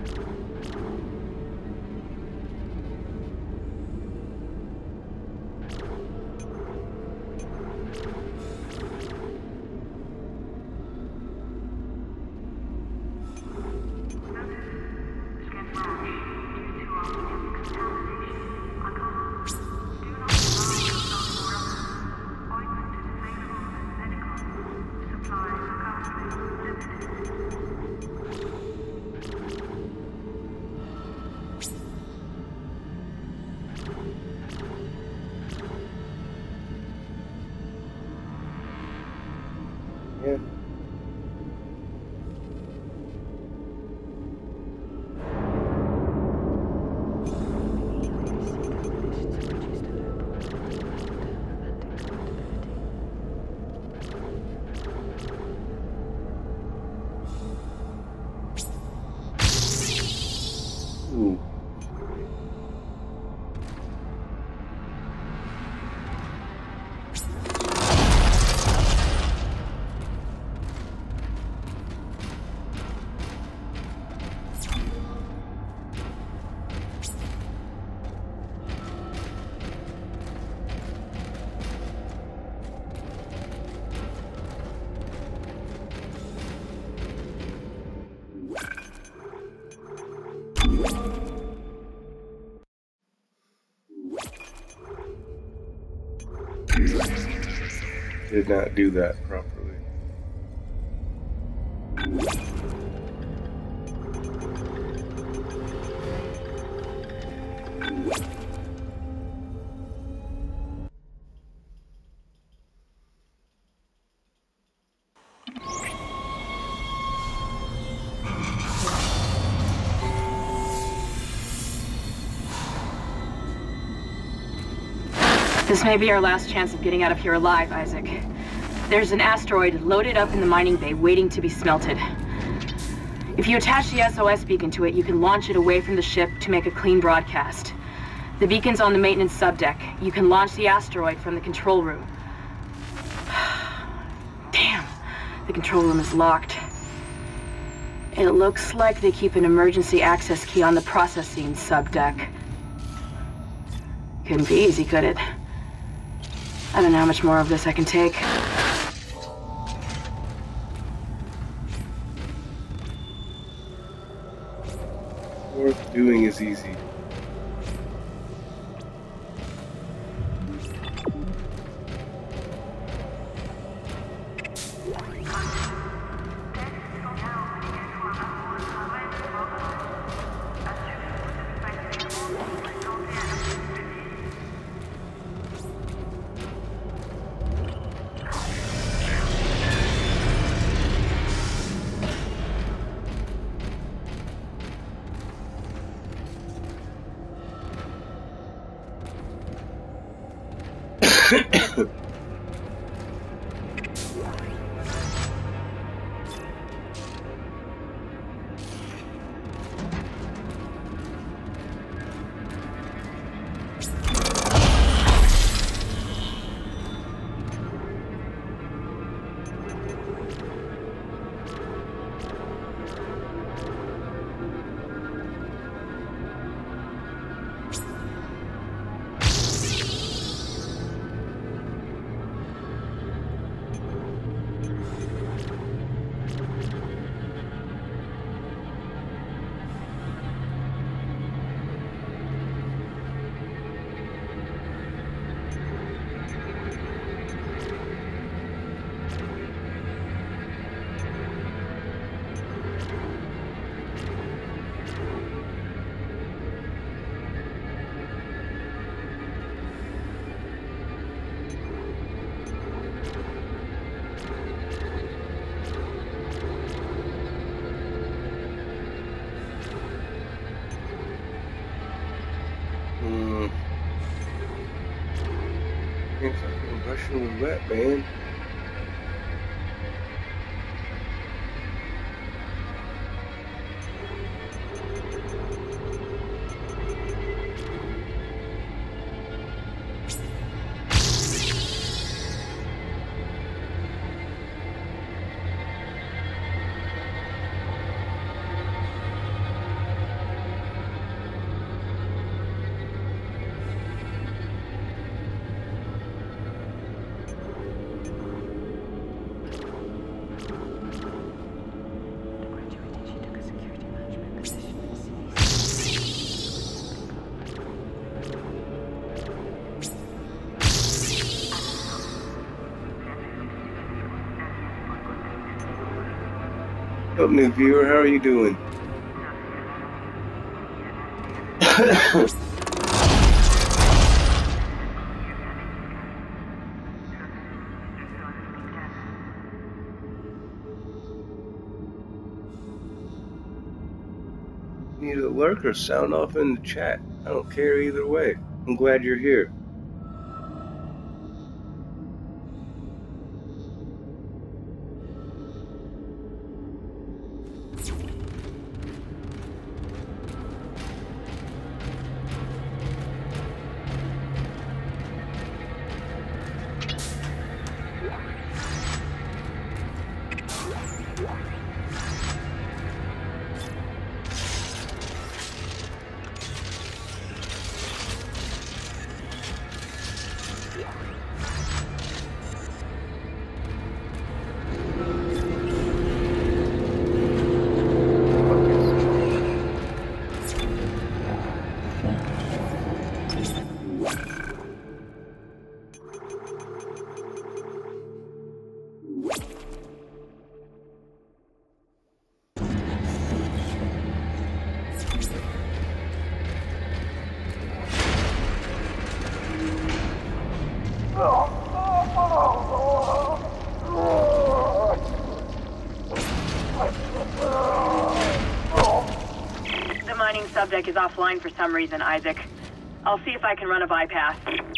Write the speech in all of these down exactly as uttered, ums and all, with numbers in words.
Yeah. Ooh. Did not do that properly. This may be our last chance of getting out of here alive, Isaac. There's an asteroid loaded up in the mining bay waiting to be smelted. If you attach the S O S beacon to it, you can launch it away from the ship to make a clean broadcast. The beacon's on the maintenance subdeck. You can launch the asteroid from the control room. Damn, the control room is locked. It looks like they keep an emergency access key on the processing subdeck. Couldn't be easy, could it? I don't know how much more of this I can take. Worth doing is easy. It's like Russian roulette, man. up, new viewer? How are you doing? Need a lurker? Sound off in the chat. I don't care either way. I'm glad you're here. Subdeck is offline for some reason, Isaac. I'll see if I can run a bypass.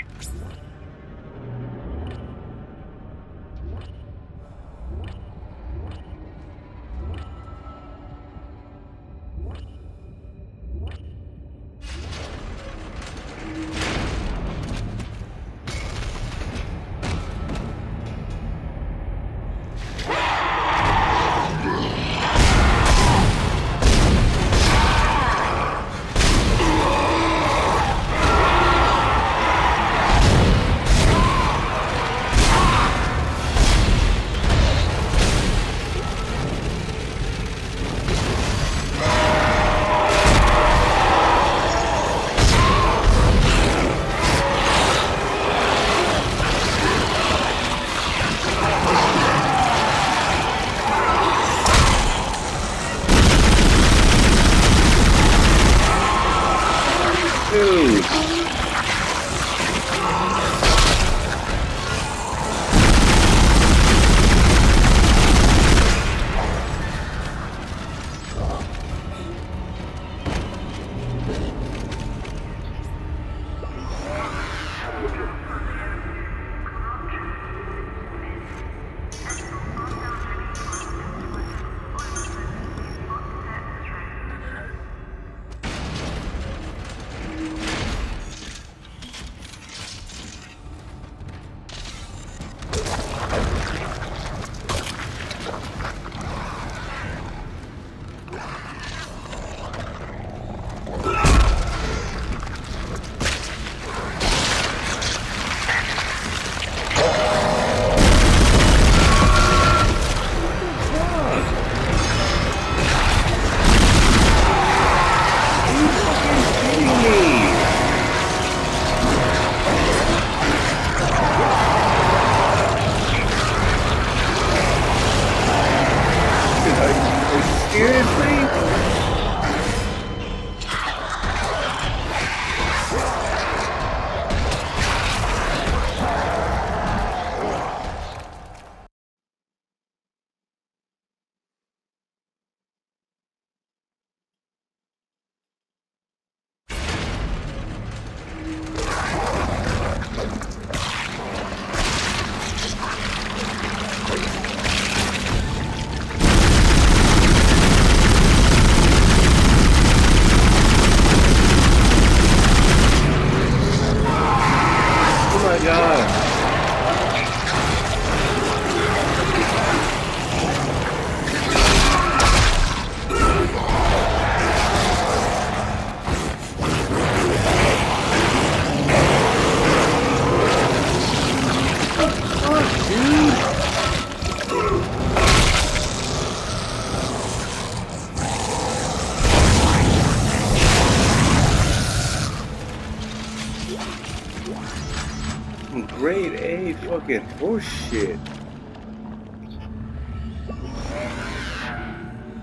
Grade A fucking horseshit.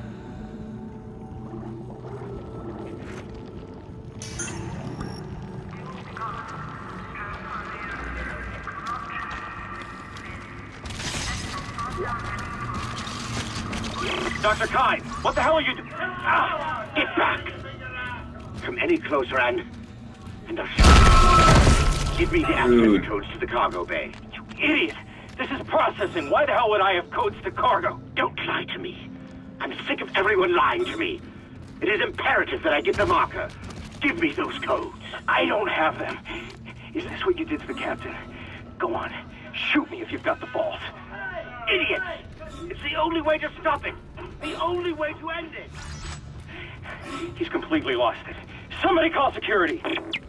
Doctor Kyne, what the hell are you doing? Ah, get back! Come any closer and... and I'll shoot you. Give me the access codes to the cargo bay. You idiot! This is processing. Why the hell would I have codes to cargo? Don't lie to me. I'm sick of everyone lying to me. It is imperative that I get the marker. Give me those codes. I don't have them. Is this what you did to the captain? Go on. Shoot me if you've got the balls. Idiots! It's the only way to stop it. The only way to end it. He's completely lost it. Somebody call security.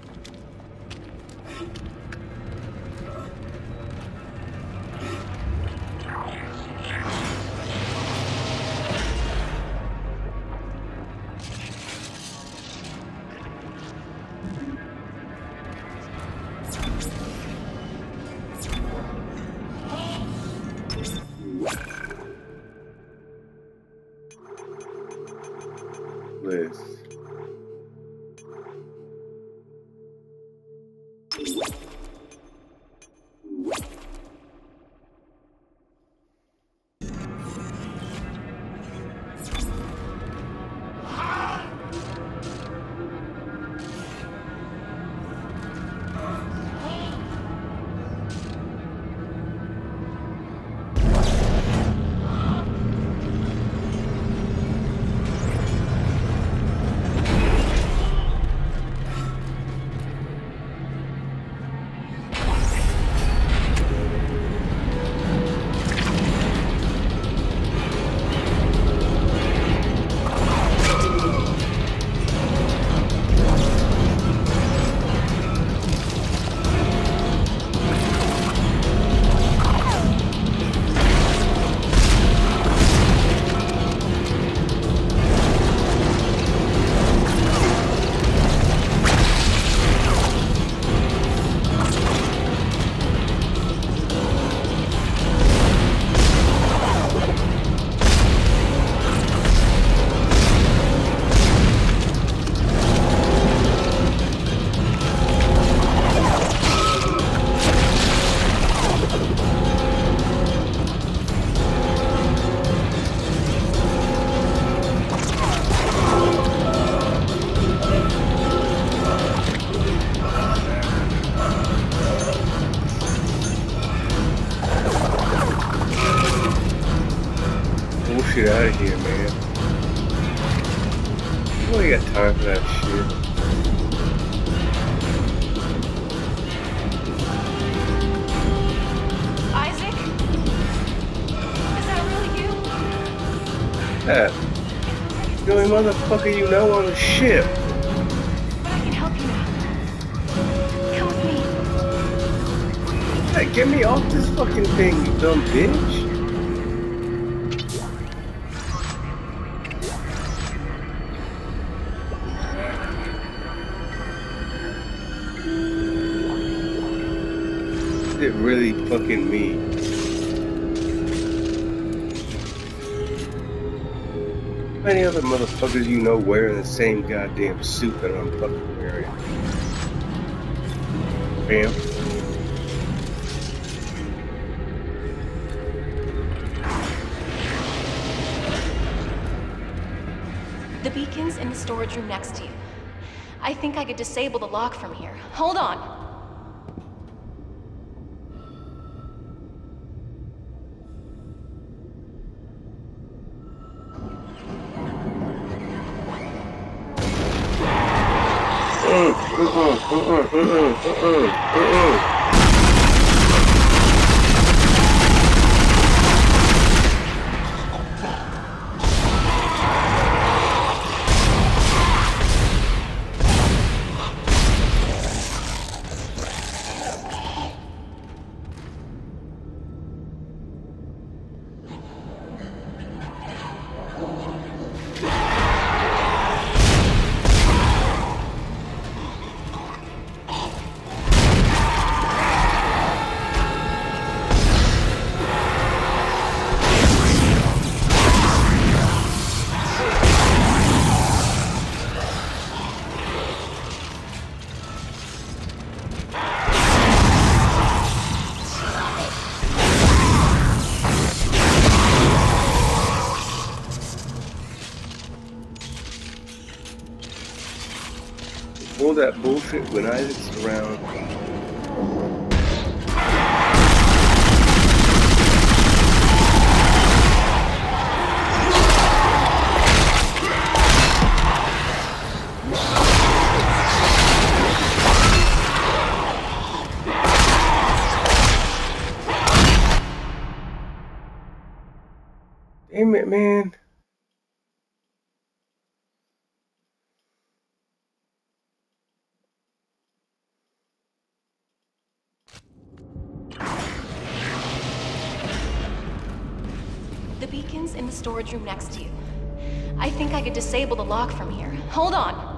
Liz. Get out of here, man. You ain't got time for that shit. Isaac? Is that really you? That. The only motherfucker you know on the ship. But I can help you now. Come with me. Hey, get me off this fucking thing, you dumb bitch. It really fucking me. How many other motherfuckers you know wearing the same goddamn suit that I'm fucking wearing? Bam. The beacon's in the storage room next to you. I think I could disable the lock from here. Hold on. Uh-uh, uh-uh, uh-uh, uh-uh, uh-uh. All that bullshit when Isaac's around. Damn it, man. The beacon's in the storage room next to you. I think I could disable the lock from here. Hold on.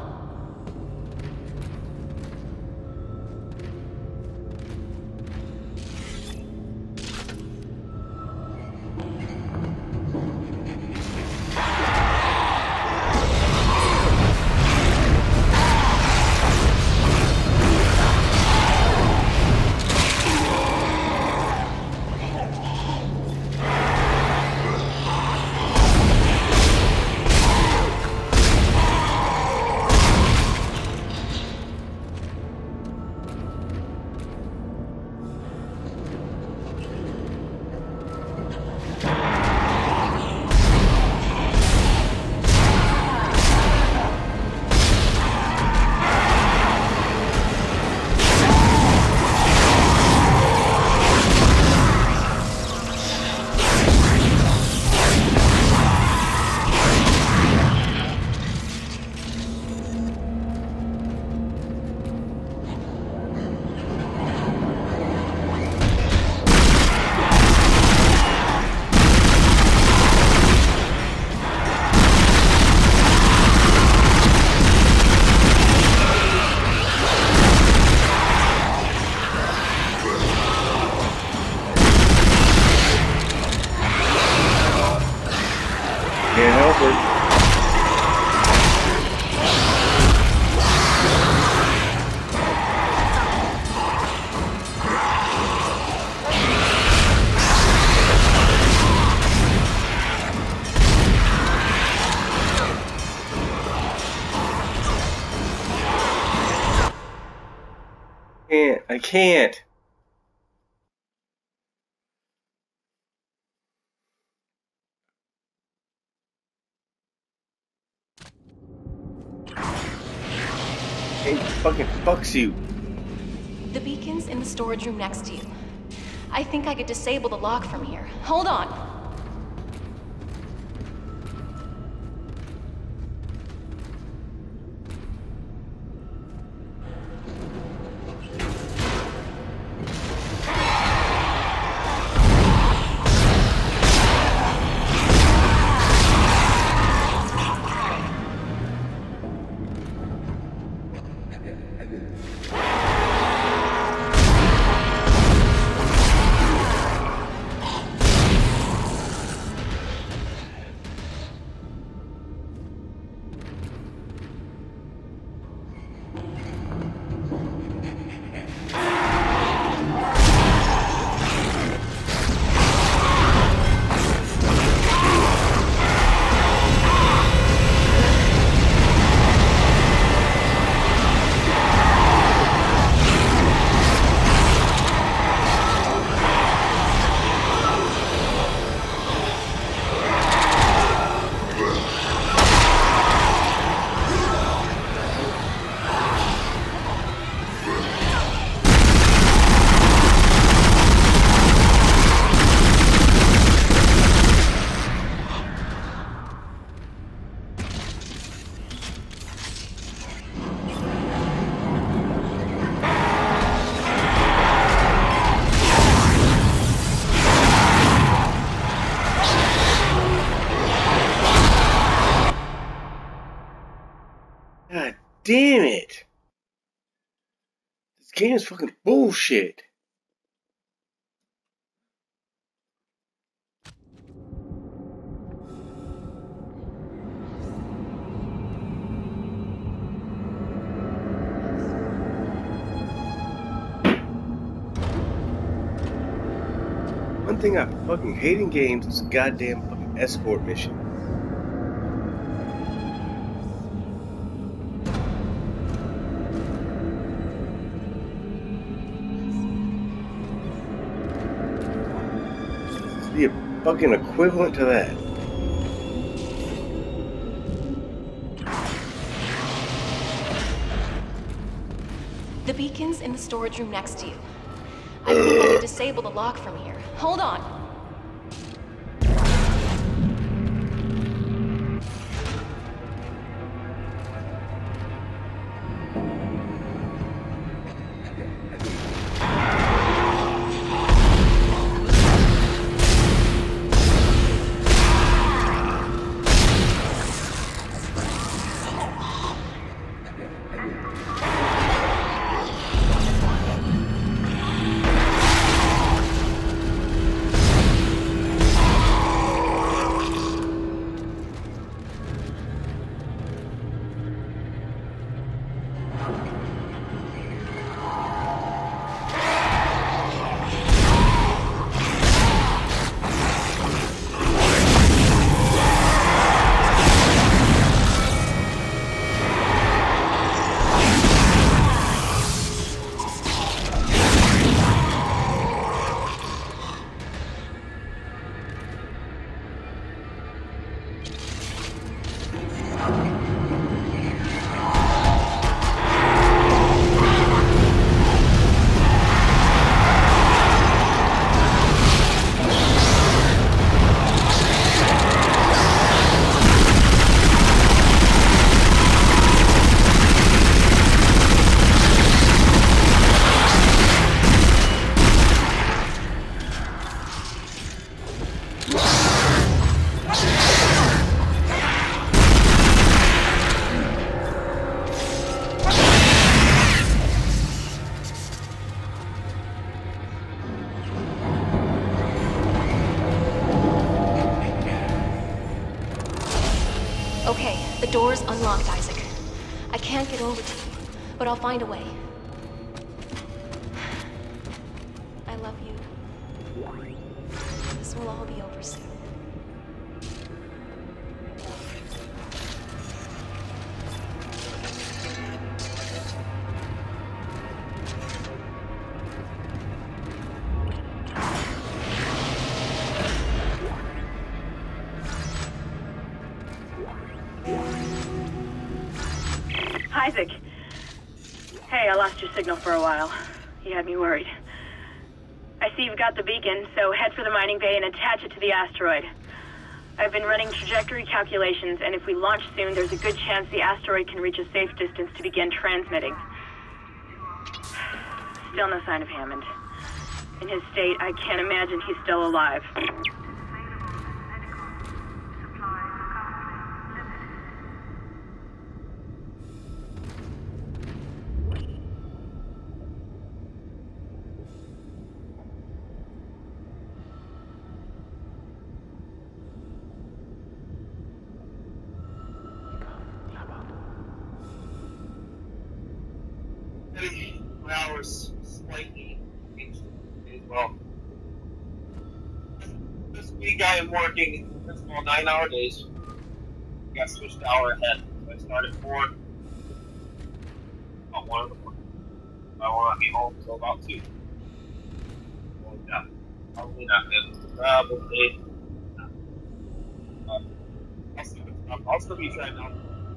Can't help her. Can't. I can't. It fucking fucks you. The beacon's in the storage room next to you. I think I could disable the lock from here. Hold on. God damn it. This game is fucking bullshit. One thing I fucking hate in games is a goddamn fucking escort mission. fucking equivalent to that. The beacon's in the storage room next to you. I think I can disable the lock from here. Hold on. Okay, the door's unlocked, Isaac. I can't get over to you, but I'll find a way. I love you. This will all be over soon. Isaac. Hey, I lost your signal for a while. You had me worried. I see you've got the beacon, so head for the mining bay and attach it to the asteroid. I've been running trajectory calculations, and if we launch soon, there's a good chance the asteroid can reach a safe distance to begin transmitting. Still no sign of Hammond. In his state, I can't imagine he's still alive. Hours slightly as well. This week I am working this well nine hour days. Got switched to hour ahead. So I started four about one in the morning. I want to be home until about two. Well, yeah, probably not good. Probably not. Uh, I'll, still, I'll still be trying out.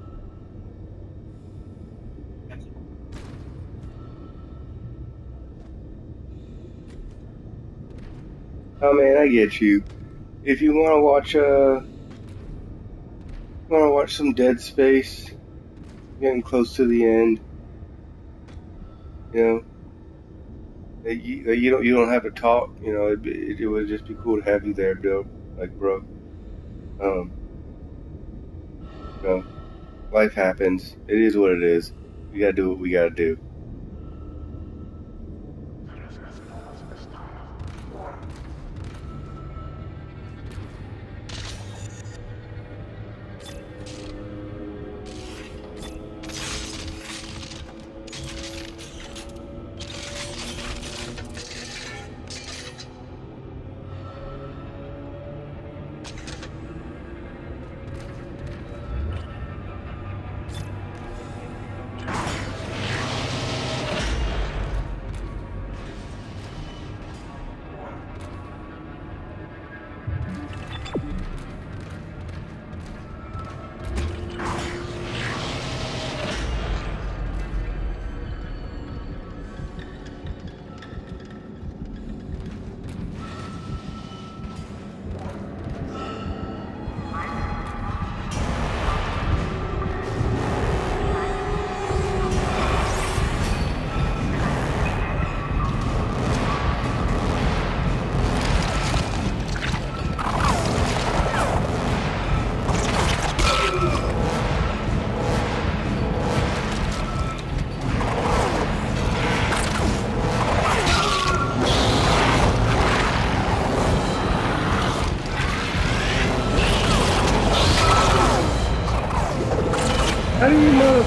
Oh man, I get you. If you want to watch, uh, want to watch some Dead Space, getting close to the end, you know, that you, that you don't you don't have to talk. You know, it it, it would just be cool to have you there, Bill. Like, bro, um, you know, life happens. It is what it is. We gotta do what we gotta do.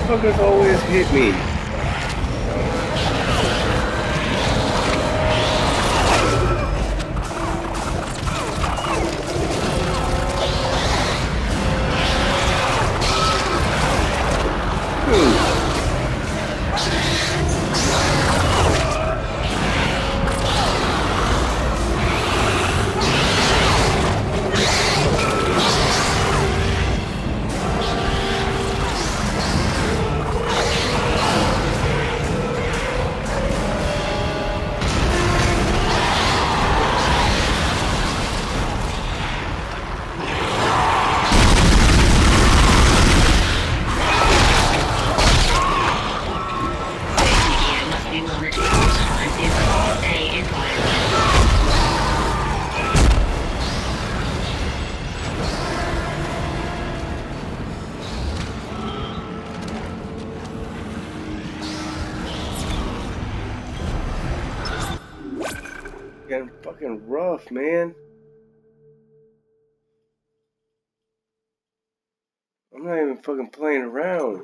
motherfuckers always hit me. Dude. Getting fucking rough, man. I'm not even fucking playing around.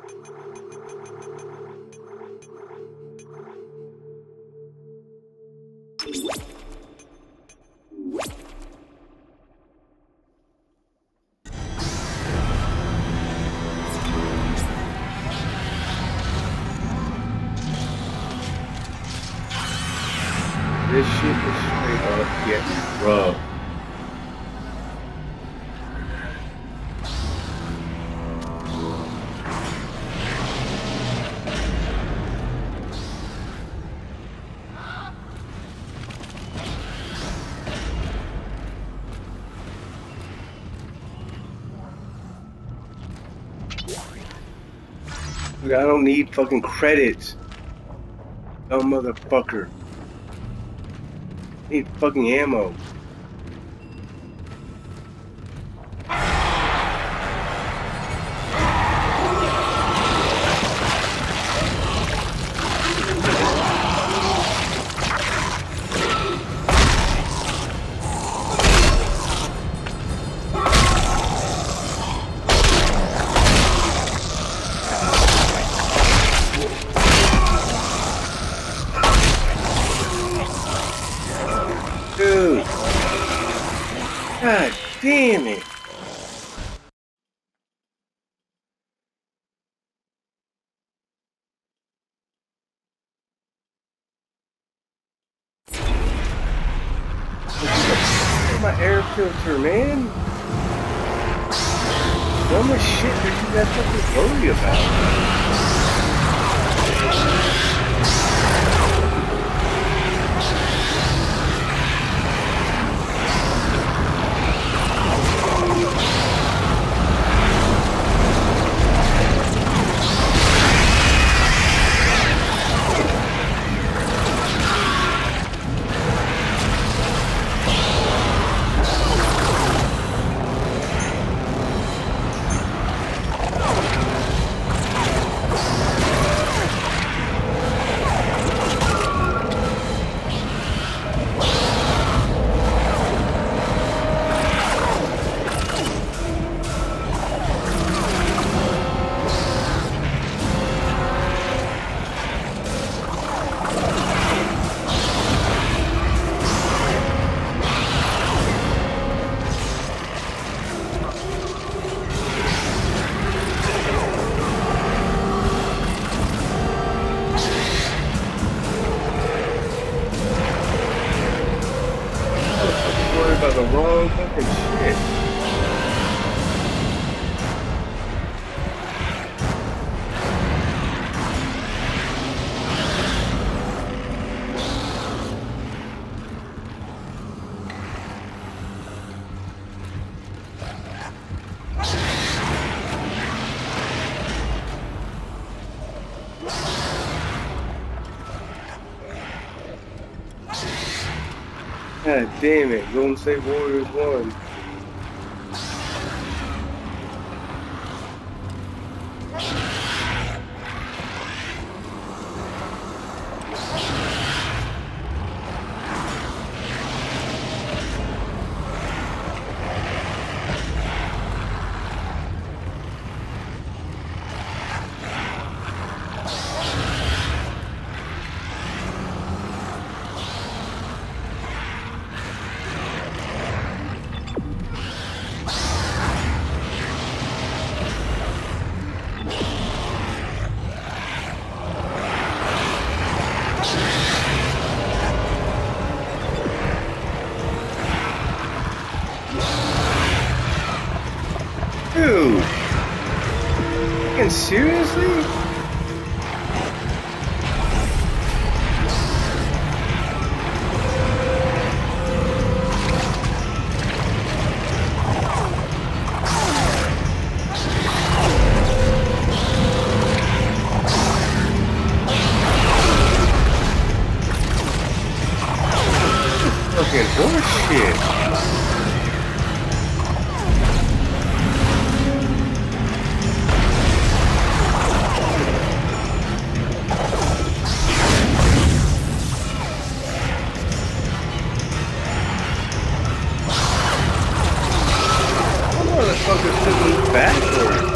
This shit is straight up getting rough. Look, I don't need fucking credits. Dumb motherfucker. I need fucking ammo. Dude. God damn it. My air filter, man. Dumb as shit that you got something to worry about. About the wrong fucking shit. God damn it, Golden State Warriors won. seriously? Fucking horseshit. Motherfucker took me backwards.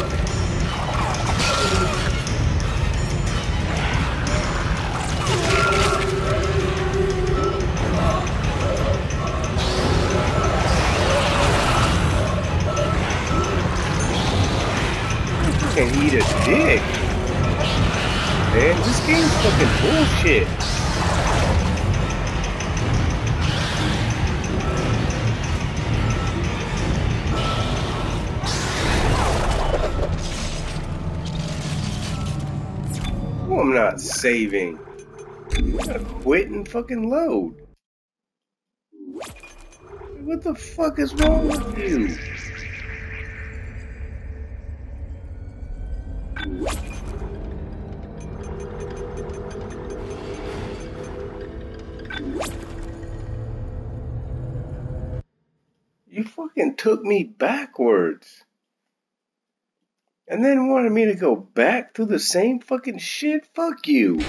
Can eat a dick. Man, this game's fucking bullshit. Oh, I'm not saving. I'm gonna quit and fucking load. What the fuck is wrong with you? You fucking took me backwards. And then wanted me to go back through the same fucking shit? Fuck you.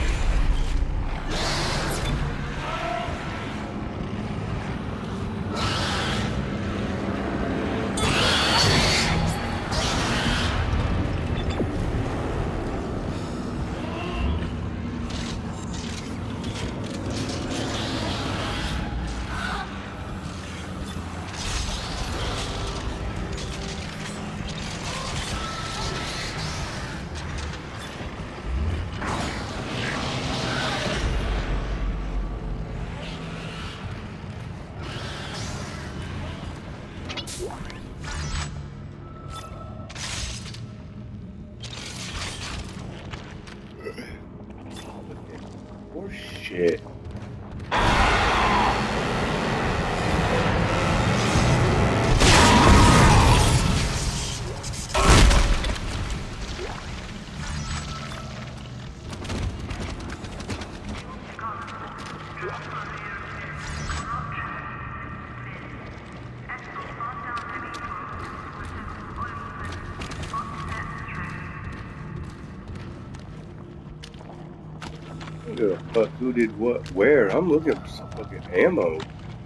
Oh shit. Who the fuck, who did what, where? I'm looking for some fucking ammo.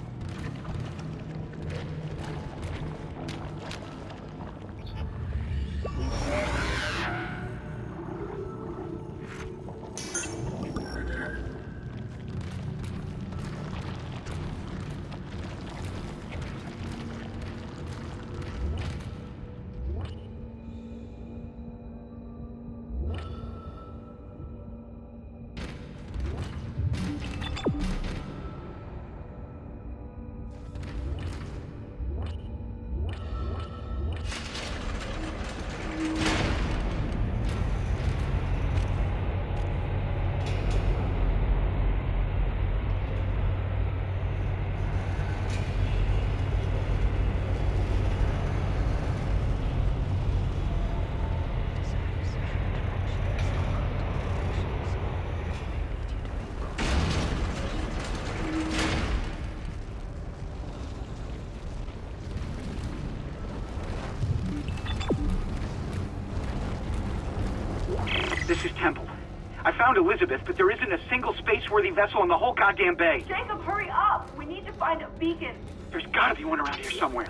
This is Temple. I found Elizabeth, but there isn't a single space-worthy vessel in the whole goddamn bay. Jacob, hurry up! We need to find a beacon. There's gotta be one around here somewhere.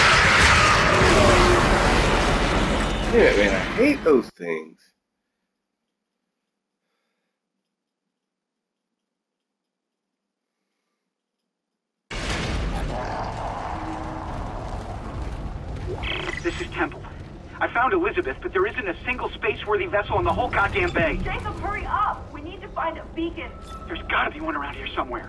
Yeah, man, I hate those things. found Elizabeth, but there isn't a single space-worthy vessel in the whole goddamn bay. Jacob, hurry up! We need to find a beacon. There's gotta be one around here somewhere.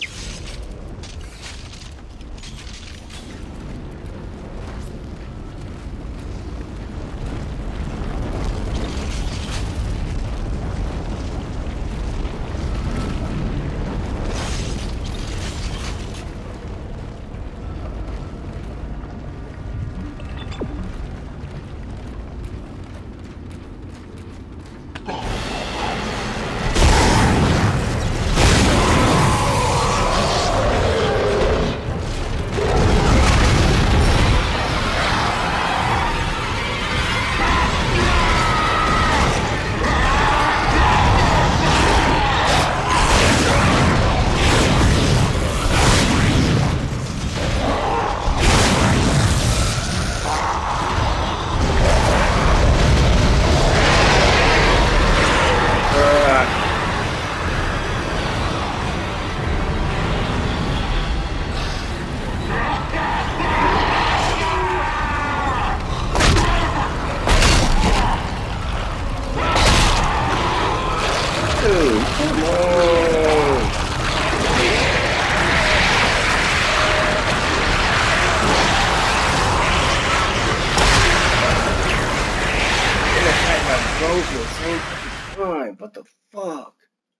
What the fuck?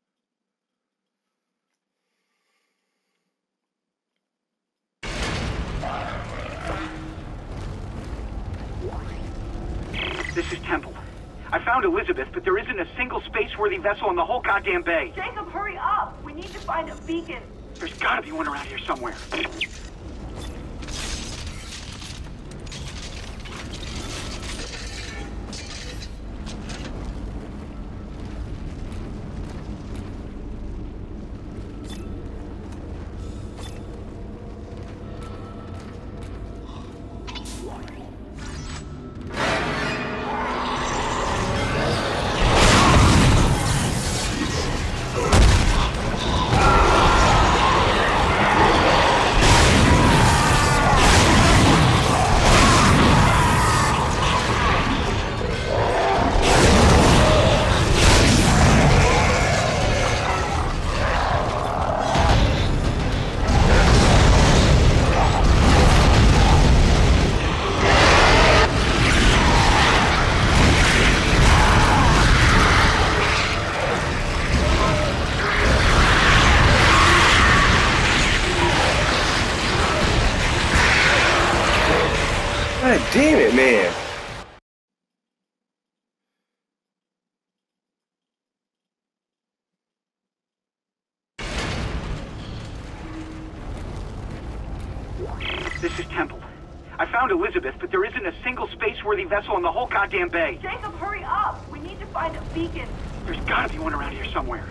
This is Temple. I found Elizabeth, but there isn't a single space-worthy vessel in the whole goddamn bay. Jacob, hurry up! We need to find a beacon. There's gotta be one around here somewhere. God damn it, man. This is Temple. I found Elizabeth, but there isn't a single space-worthy vessel in the whole goddamn bay. Jacob, hurry up! We need to find a beacon. There's gotta be one around here somewhere.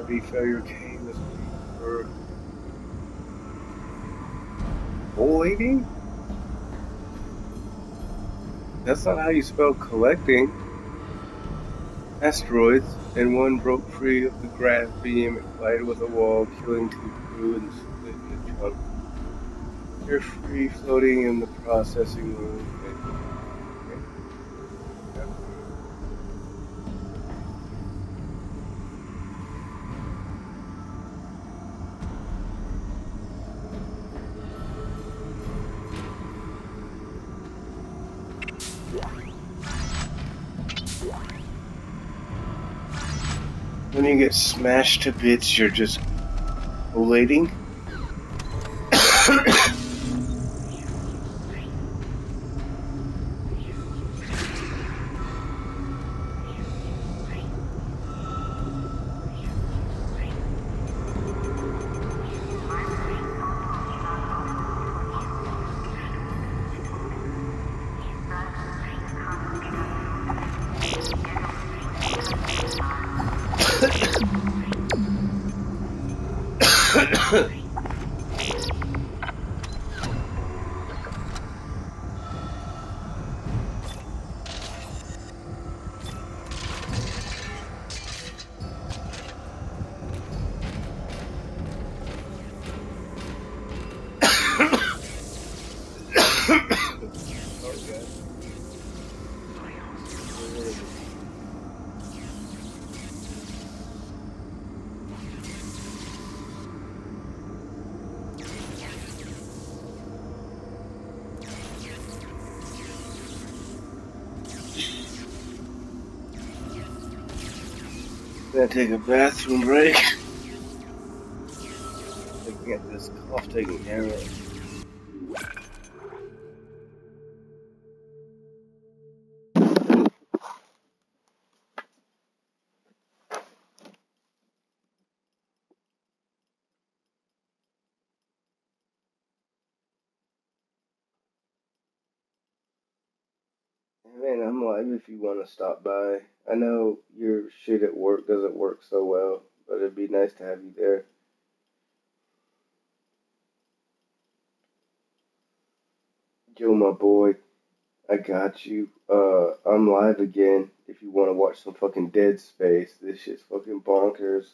gravity failure came this week for collating? That's not how you spell collecting. Asteroids, and one broke free of the grav beam. It collided with a wall, killing two crew and split into chunks. They're free floating in the processing room. When you get smashed to bits, you're just collating. Gonna take a bathroom break. Looking at this cough taking care of. Man, I'm live if you want to stop by. I know your shit at work doesn't work so well, but it'd be nice to have you there. Joe, my boy, I got you. Uh, I'm live again if you want to watch some fucking Dead Space. This shit's fucking bonkers.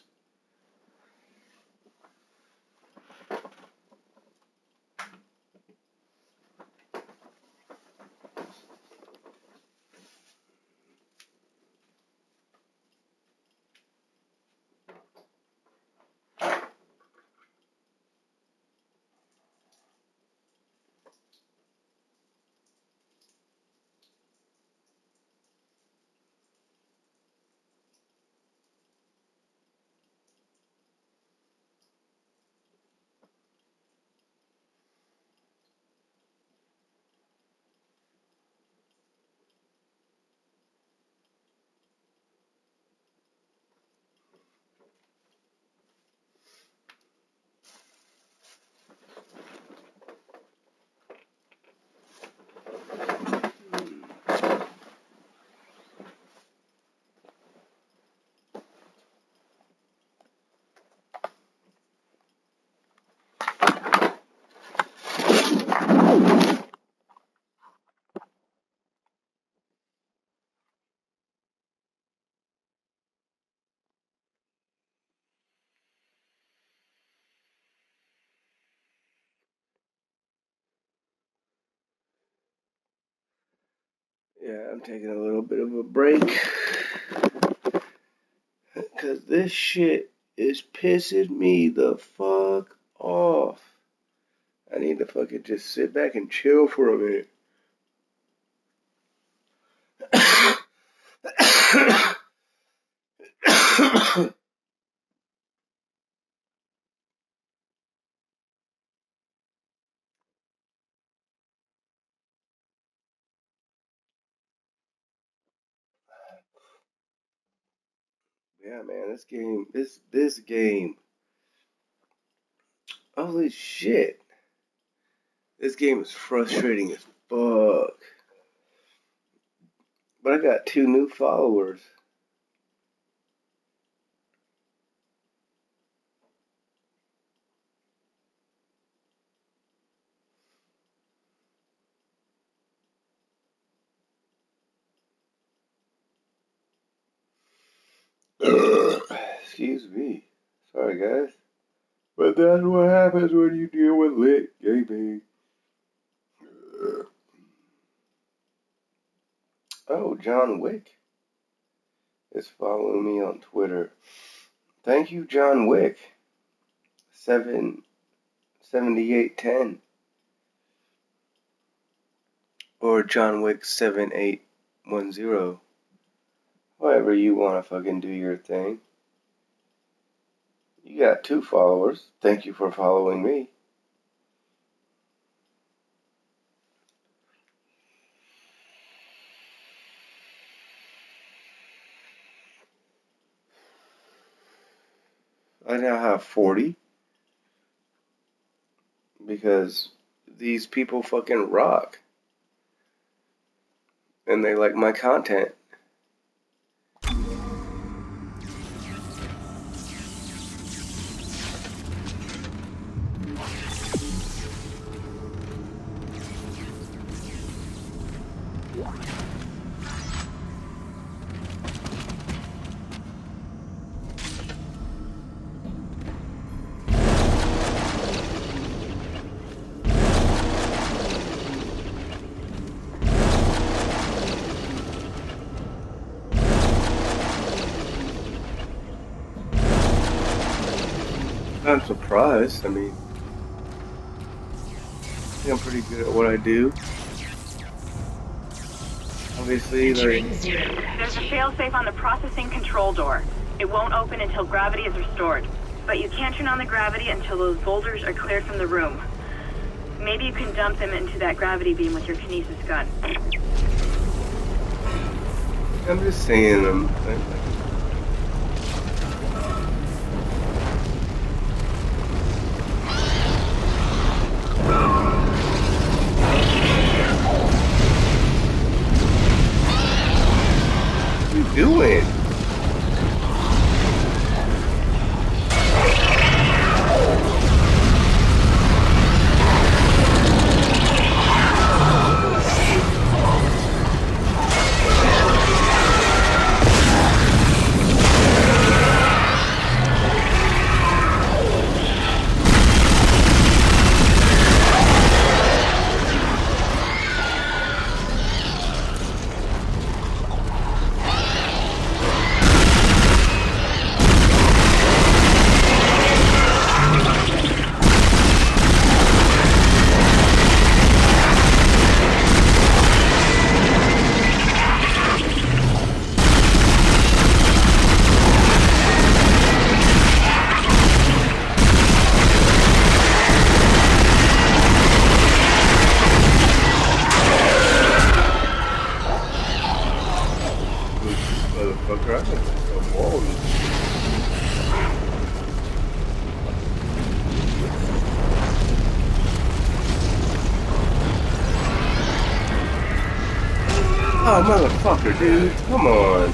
Yeah, I'm taking a little bit of a break. Because this shit is pissing me the fuck off. I need to fucking just sit back and chill for a minute. Yeah, man, this game, this this game, holy shit, this game is frustrating as fuck. But I got two new followers. Excuse me. Sorry, guys. But that's what happens when you deal with lit gaming. Oh, John Wick is following me on Twitter. Thank you, John Wick. Seven seventy-eight ten. Or John Wick seven eight one zero. However you want to fucking do your thing. You got two followers. Thank you for following me. I now have forty. Because these people fucking rock. And they like my content. I'm surprised. I mean, I think I'm pretty good at what I do. Obviously, like, There's a failsafe on the processing control door. It won't open until gravity is restored. But you can't turn on the gravity until those boulders are cleared from the room. Maybe you can dump them into that gravity beam with your kinesis gun. I'm just saying them. Like, doing? Motherfucker, I think it's a wall. Oh, motherfucker, dude. Come on.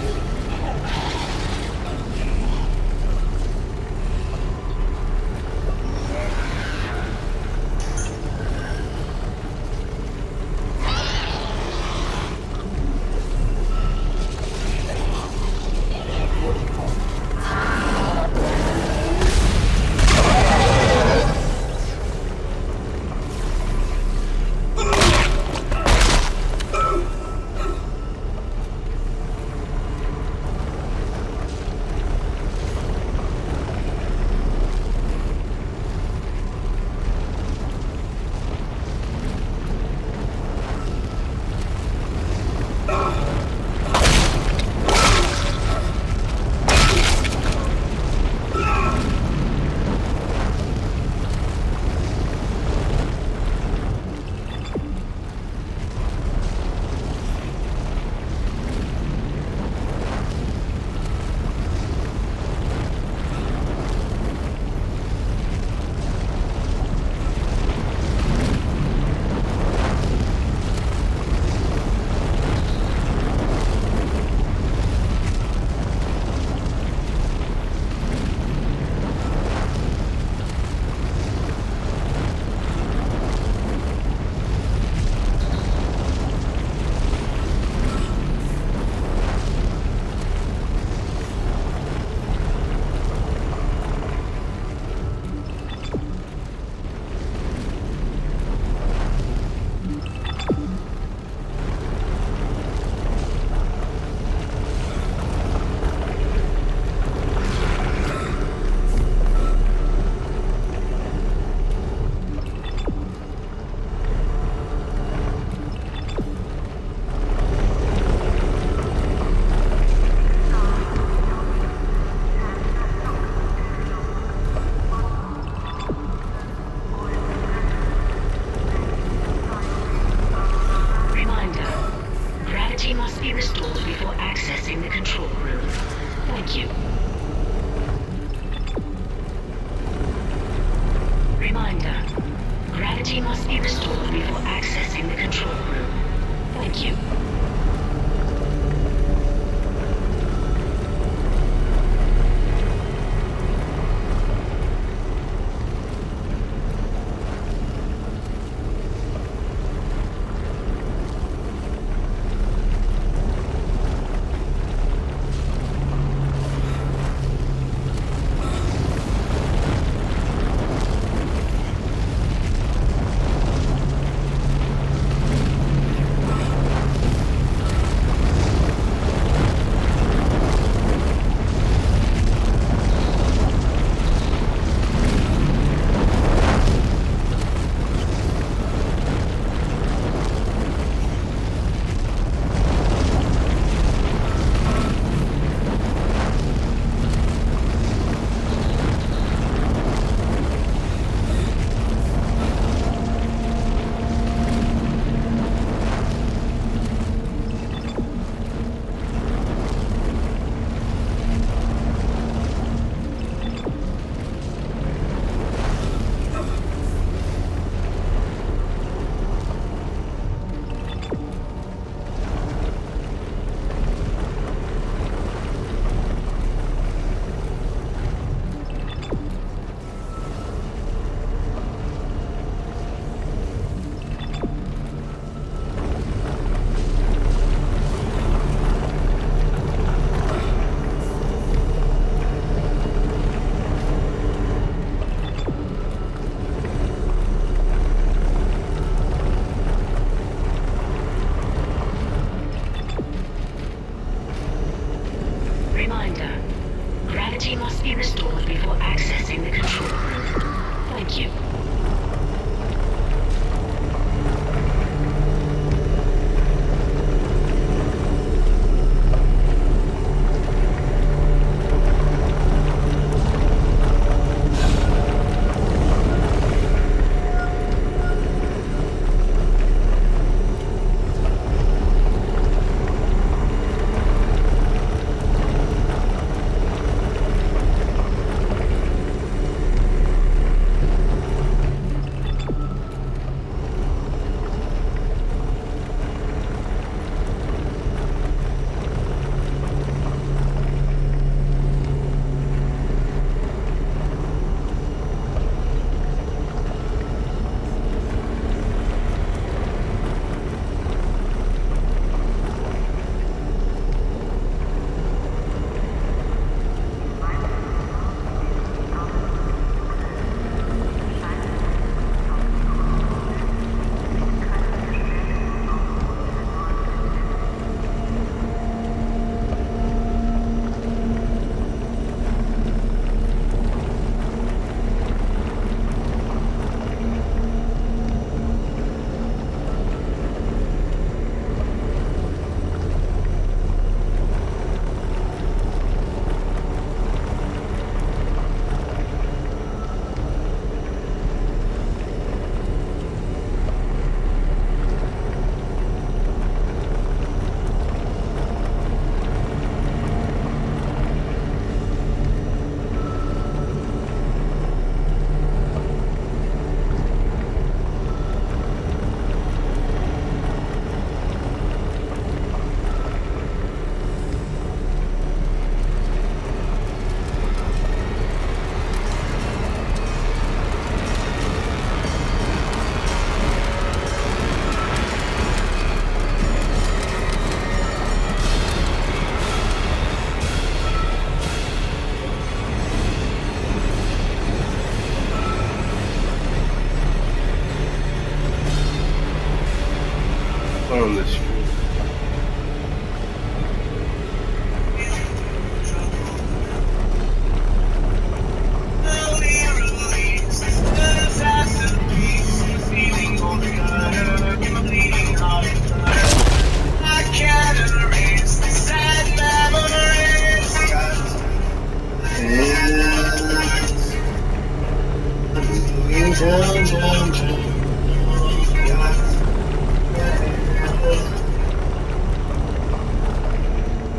be restored before accessing the control room. Thank you. Reminder. Gravity must be restored before accessing the control room. Thank you.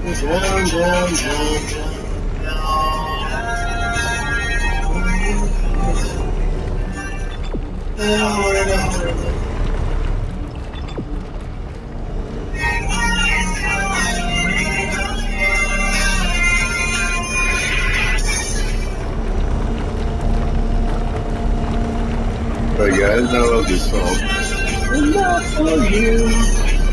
Down, down, down, down. Alright guys, I love this song. And not for you.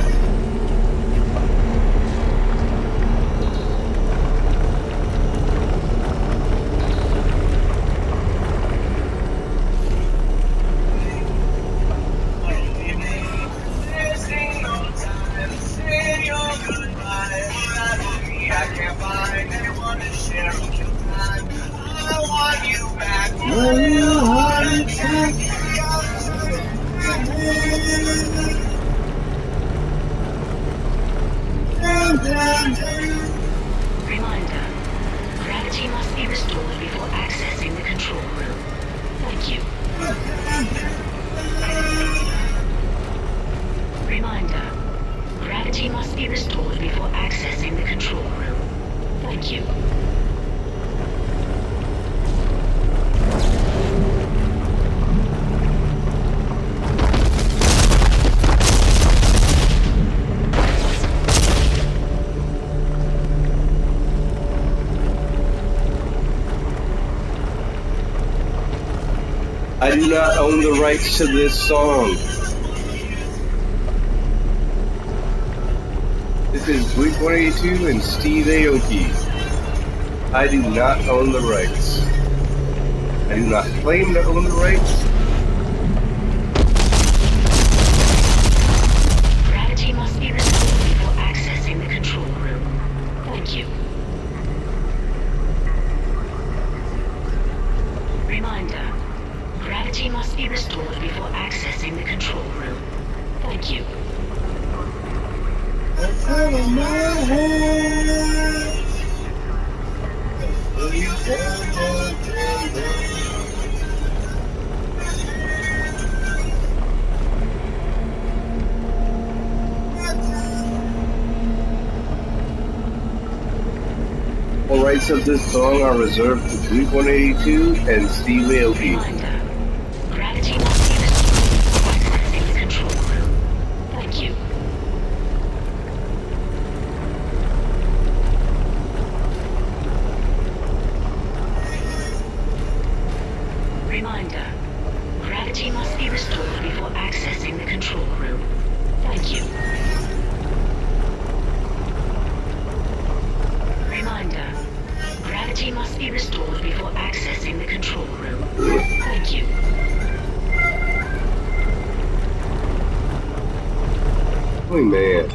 Reminder, gravity must be restored before accessing the control room. Thank you. Reminder, gravity must be restored before accessing the control room. Thank you. I do not own the rights to this song. This is Blink one eighty-two and Steve Aoki. I do not own the rights. I do not claim to own the rights. Gravity must be restored before accessing the control room. Thank you. Reminder. Gravity must be restored before accessing the control room. Thank you. That's out of my head. All rights of this song are reserved to Blink one eighty-two and Steve Aoki. Reminder. Gravity must be restored before accessing the control room. Thank you. Reminder. Gravity must be restored before accessing the control room. Thank you. Reminder. Gravity must be restored before accessing the control room. Thank you. Oh man.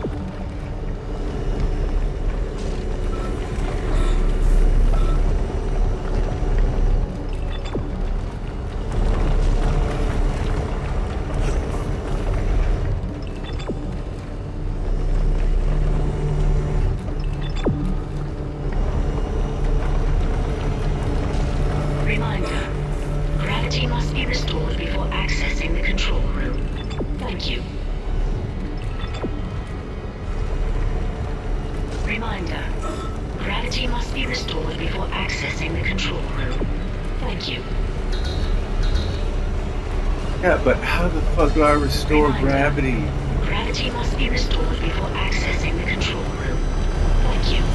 Reminder. Gravity must be restored before accessing the control room. Thank you. Reminder. Gravity must be restored before accessing the control room. Thank you. Yeah, but how the fuck do I restore Reminder. gravity? Gravity must be restored before accessing the control room. Thank you.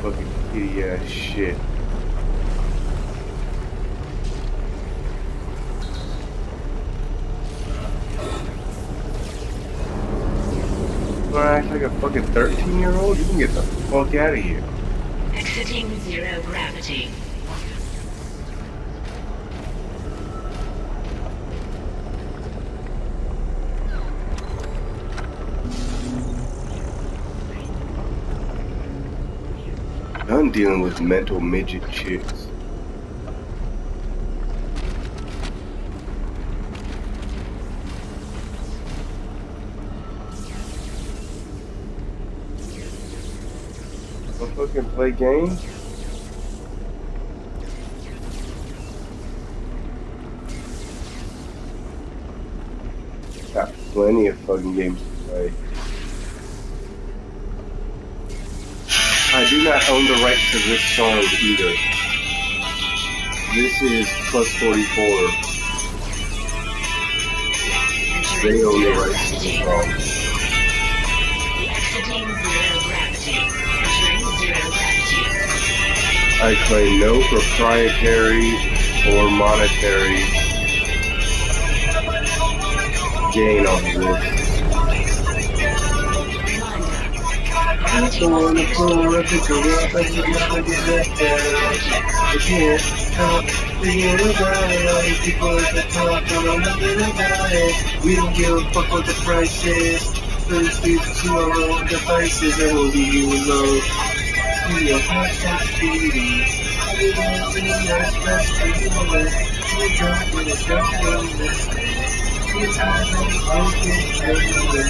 fucking kitty ass shit. Wanna act like a fucking thirteen year old? You can get the fuck out of here. Exiting zero gravity. I'm dealing with mental midget chicks. I'll fucking play games? Got plenty of fucking games to play. I do not own the rights to this song either. This is plus forty-four. They own the rights to this song. Exiting zero gravity. Entering zero gravity. I claim no proprietary or monetary gain on this. I'm on the floor, I pick her up, I just never get back down. I can't stop thinking about it. All these people at the top don't know nothing about it. We don't give a fuck what the price is. First people to our own devices, and we'll leave you alone. We are hot top beating. We don't see nice best feeling. We don't want to stop doing this. We time to make it everywhere.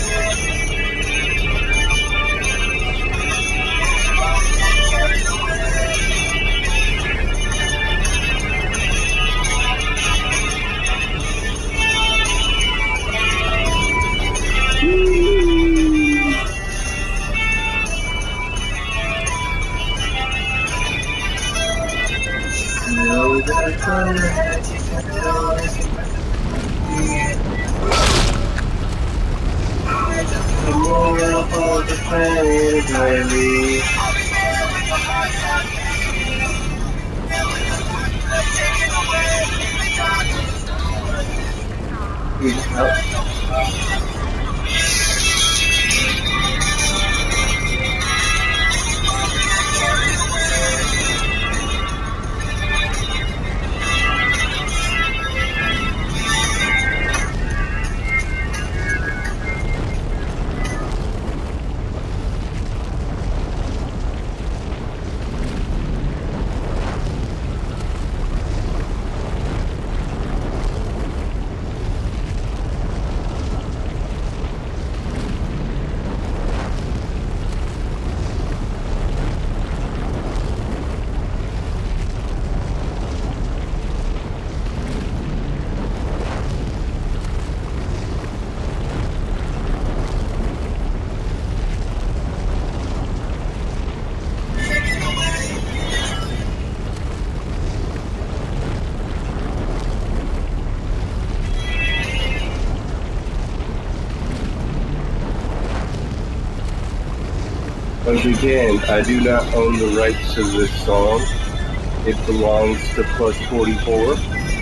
Once again, I do not own the rights to this song. It belongs to Plus forty-four.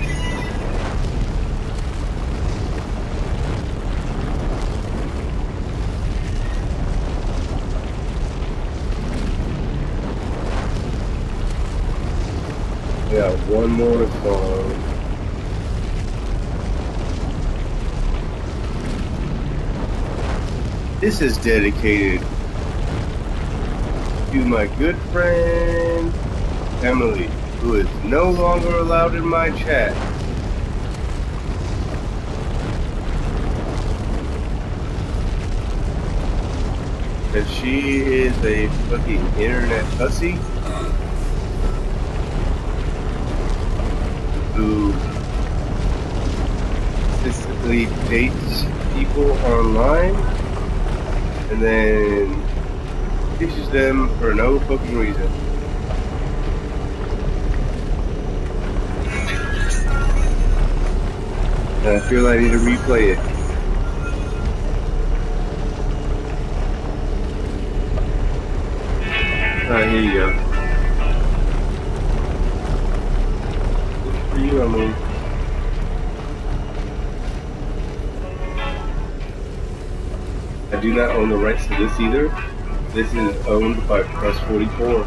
Yeah, one more song. This is dedicated to my good friend Emily, who is no longer allowed in my chat. And she is a fucking internet hussy who consistently dates people online and then teaches them for no fucking reason. And I feel I need to replay it. Alright, here you go. Good for you, Emily. I do not own the rights to this either. This is owned by Press forty-four.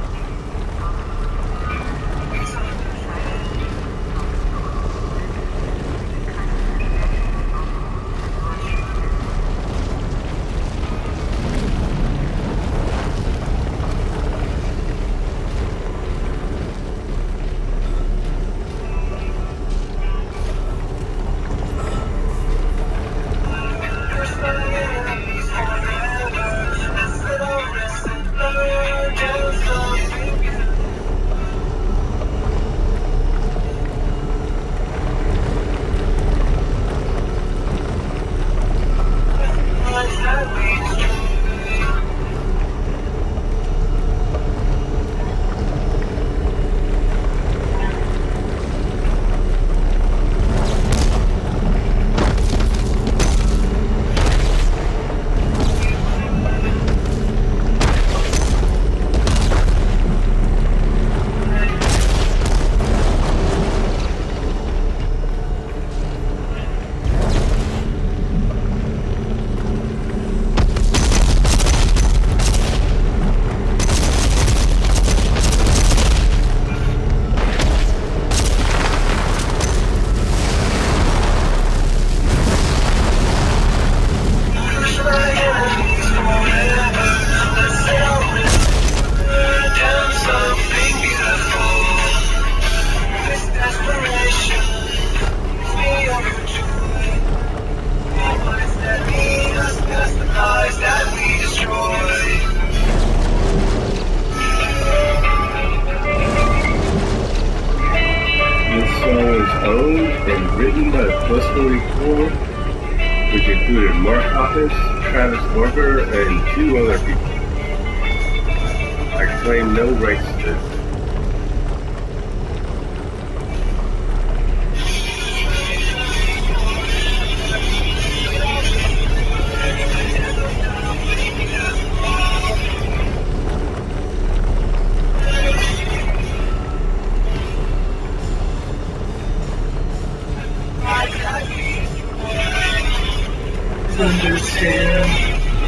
Written by Plus forty-four, which included Mark Hoppus, Travis Barker, and two other people. I claim no rights to this. Understand.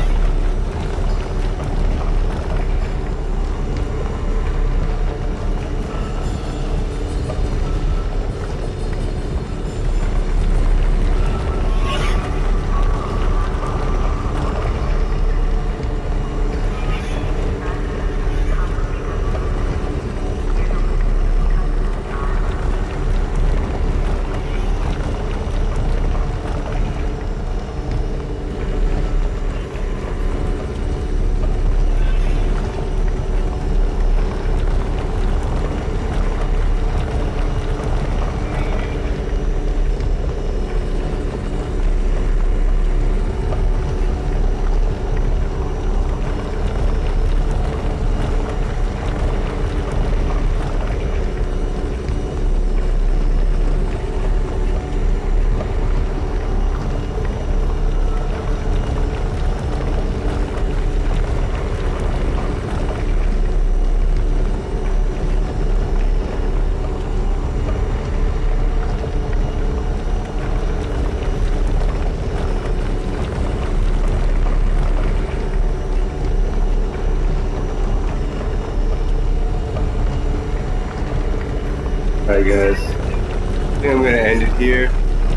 Alright guys, I think I'm going to end it here.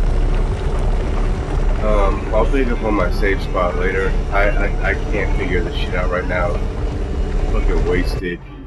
Um, I'll pick up on my save spot later. I, I, I can't figure this shit out right now. Fucking wasted.